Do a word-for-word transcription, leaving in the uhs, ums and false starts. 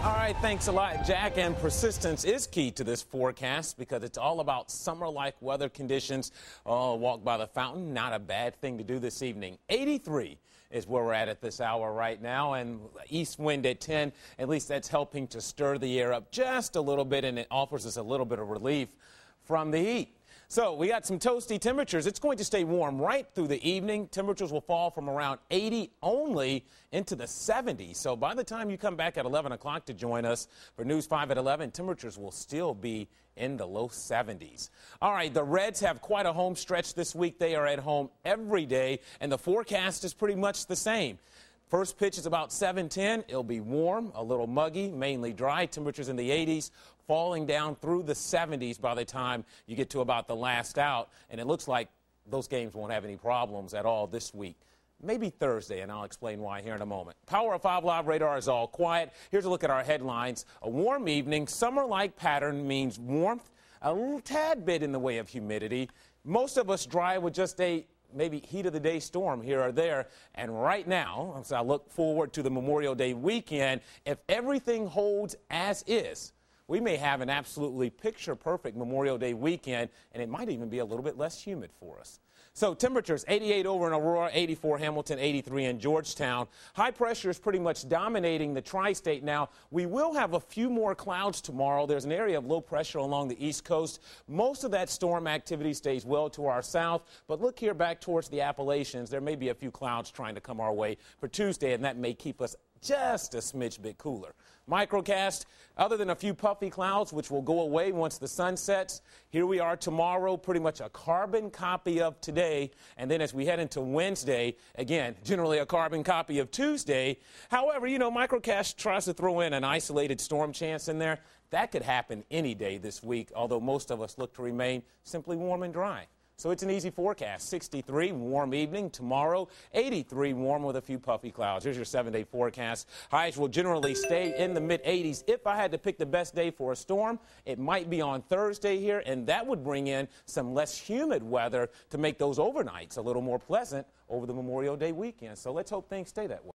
All right, thanks a lot, Jack. And persistence is key to this forecast because it's all about summer-like weather conditions. Oh, walk by the fountain, not a bad thing to do this evening. eighty-three is where we're at at this hour right now, and east wind at ten. At least that's helping to stir the air up just a little bit, and it offers us a little bit of relief from the heat. So we got some toasty temperatures. It's going to stay warm right through the evening. Temperatures will fall from around eighty only into the seventies. So by the time you come back at eleven o'clock to join us for News five at eleven, temperatures will still be in the low seventies. All right, the Reds have quite a home stretch this week. They are at home every day, and the forecast is pretty much the same. First pitch is about seven ten. It'll be warm, a little muggy, mainly dry. Temperatures in the eighties, falling down through the seventies by the time you get to about the last out. And it looks like those games won't have any problems at all this week. Maybe Thursday, and I'll explain why here in a moment. Power of five Live radar is all quiet. Here's a look at our headlines. A warm evening, summer-like pattern means warmth, a little tad bit in the way of humidity. Most of us dry with just a maybe heat of the day storm here or there. And right now, as I look forward to the Memorial Day weekend, if everything holds as is, we may have an absolutely picture-perfect Memorial Day weekend, and it might even be a little bit less humid for us. So temperatures, eighty-eight over in Aurora, eighty-four Hamilton, eighty-three in Georgetown. High pressure is pretty much dominating the tri-state now. We will have a few more clouds tomorrow. There's an area of low pressure along the east coast. Most of that storm activity stays well to our south. But look here back towards the Appalachians. There may be a few clouds trying to come our way for Tuesday, and that may keep us just a smidge bit cooler. Microcast, other than a few puffy clouds, which will go away once the sun sets. Here we are tomorrow, pretty much a carbon copy of today. And then as we head into Wednesday, again, generally a carbon copy of Tuesday. However, you know, Microcast tries to throw in an isolated storm chance in there. That could happen any day this week, although most of us look to remain simply warm and dry. So it's an easy forecast. sixty-three, warm evening. Tomorrow, eighty-three, warm with a few puffy clouds. Here's your seven-day forecast. Highs will generally stay in the mid eighties. If I had to pick the best day for a storm, it might be on Thursday here, and that would bring in some less humid weather to make those overnights a little more pleasant over the Memorial Day weekend. So let's hope things stay that way.